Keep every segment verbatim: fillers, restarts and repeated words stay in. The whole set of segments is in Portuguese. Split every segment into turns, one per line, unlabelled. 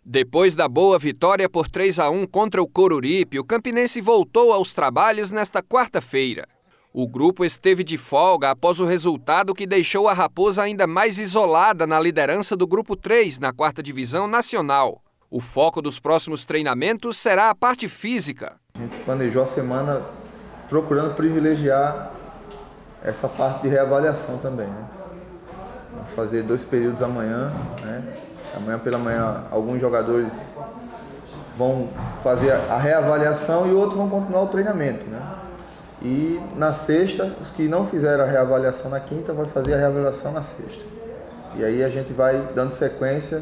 Depois da boa vitória por três a um contra o Coruripe, o Campinense voltou aos trabalhos nesta quarta-feira. O grupo esteve de folga após o resultado que deixou a Raposa ainda mais isolada na liderança do Grupo três na quarta Divisão Nacional. O foco dos próximos treinamentos será a parte física.
A gente planejou a semana procurando privilegiar essa parte de reavaliação também, né? Vamos fazer dois períodos amanhã, né? Amanhã pela manhã alguns jogadores vão fazer a reavaliação e outros vão continuar o treinamento, né? E na sexta, os que não fizeram a reavaliação na quinta, vai fazer a reavaliação na sexta. E aí a gente vai dando sequência,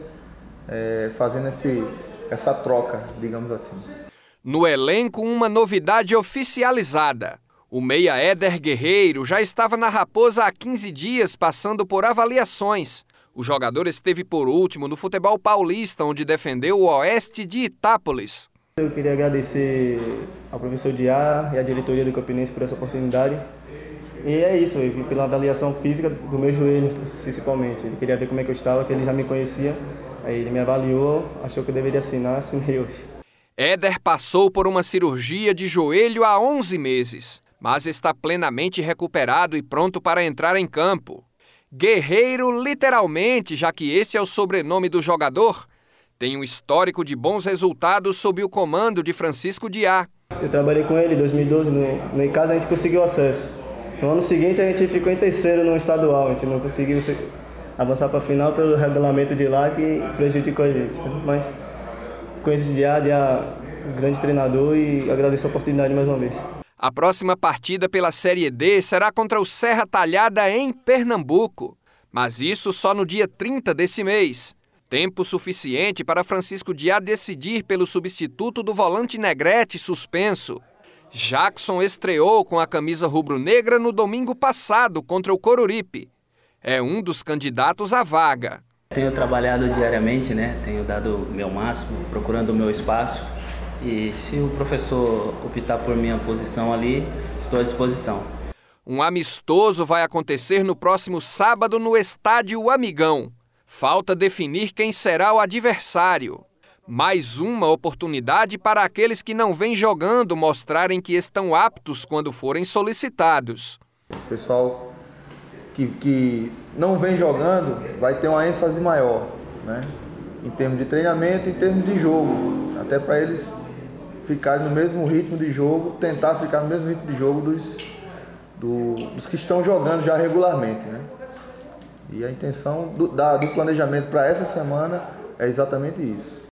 é, fazendo esse, essa troca, digamos assim.
No elenco, uma novidade oficializada. O meia Éder Guerreiro já estava na Raposa há quinze dias, passando por avaliações. O jogador esteve por último no futebol paulista, onde defendeu o Oeste de Itápolis.
Eu queria agradecer ao professor Diá e à diretoria do Campinense por essa oportunidade. E é isso, eu vim pela avaliação física do meu joelho, principalmente. Ele queria ver como é que eu estava, que ele já me conhecia. Aí ele me avaliou, achou que eu deveria assinar, assinei hoje.
Éder passou por uma cirurgia de joelho há onze meses, mas está plenamente recuperado e pronto para entrar em campo. Guerreiro, literalmente, já que esse é o sobrenome do jogador, tem um histórico de bons resultados sob o comando de Francisco Diá.
Eu trabalhei com ele em dois mil e doze, no, no caso a gente conseguiu acesso. No ano seguinte a gente ficou em terceiro no estadual, a gente não conseguiu avançar para a final pelo regulamento de lá que prejudicou a gente. Né? Mas conheço o Diá, Diá, um grande treinador, e agradeço a oportunidade mais uma vez.
A próxima partida pela Série D será contra o Serra Talhada em Pernambuco, mas isso só no dia trinta desse mês. Tempo suficiente para Francisco Diá decidir pelo substituto do volante Negrete suspenso. Jackson estreou com a camisa rubro-negra no domingo passado contra o Coruripe. É um dos candidatos à vaga.
Tenho trabalhado diariamente, né? Tenho dado o meu máximo, procurando o meu espaço. E se o professor optar por minha posição ali, estou à disposição.
Um amistoso vai acontecer no próximo sábado no Estádio Amigão. Falta definir quem será o adversário. Mais uma oportunidade para aqueles que não vêm jogando mostrarem que estão aptos quando forem solicitados.
O pessoal que, que não vem jogando vai ter uma ênfase maior, né? Em termos de treinamento, em termos de jogo, até para eles ficarem no mesmo ritmo de jogo, tentar ficar no mesmo ritmo de jogo dos, do, dos que estão jogando já regularmente, né? E a intenção do, da, do planejamento para essa semana é exatamente isso.